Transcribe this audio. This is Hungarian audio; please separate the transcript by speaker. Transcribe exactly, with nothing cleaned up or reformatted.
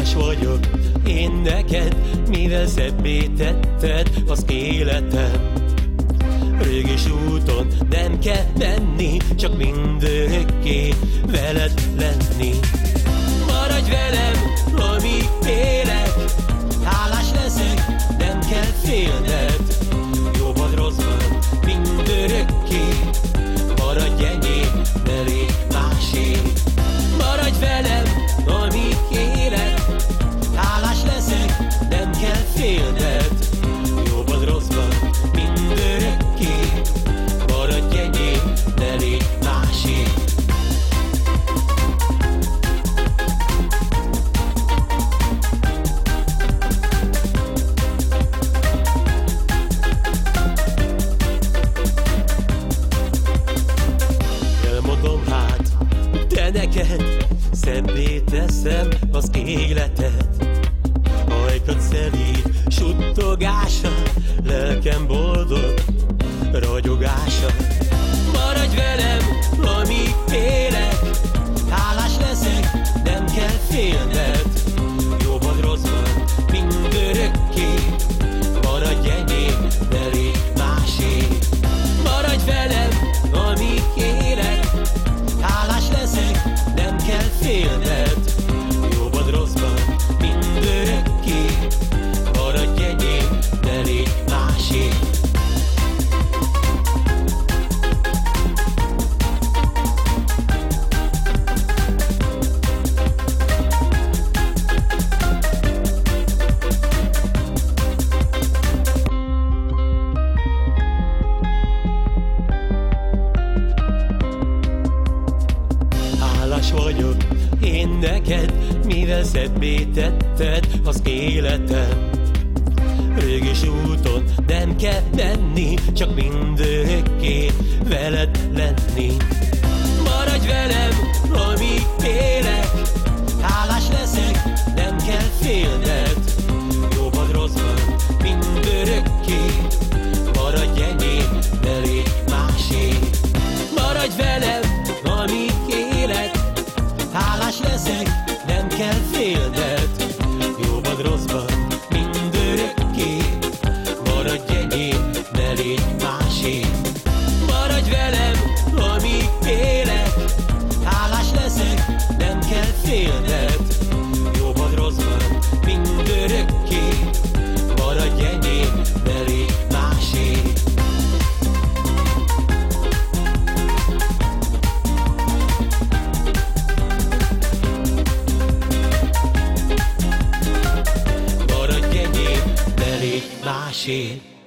Speaker 1: Hálás vagyok én neked, mivel szebbé tetted az életem. Rögös úton nem kell menni, csak mindörökké veled lenni. Maradj velem, amíg élek, hálás leszek, nem kell félned. Jobb vagy rosszban, mindörökké, maradj enyém, ne légy másé. Maradj velem, amíg élek, hálás leszek, nem kell félned. Jobb vagy rosszban, mindörökké, maradj enyém, ne légy másé. Elmondom hát, de neked szebbé teszem az életet. Ajkad szelíd, suttogása, lelkem boldog ragyogása. Maradj velem, amíg élek, hálás leszek, nem kell félned. Jobb vagy rosszban, mindörökké, maradj enyém, ne légy másé. Maradj velem, amíg élek, hálás leszek, nem kell félned. Jobb vagy rosszban, mindörökké, maradj enyém, ne légy másé. Hálás vagyok én neked, mivel szebbé tetted az életem. Rögös úton nem kell menni, csak mindörökké veled lenni. Maradj velem, amíg élek, hálás leszek, nem kell félned. Jobb vagy rosszban, mindörökké, maradj enyém, ne légy másé. Maradj velem, amíg élek, hálás leszek, nem kell félned. Jobb vagy rosszban, mindörökké, maradj enyém, ne légy másé. Maradj velem, amíg élek, hálás leszek, nem kell félned. Jobb vagy rosszban, mindörökké, maradj enyém, ne légy másé. Maradj enyém, ne légy másé.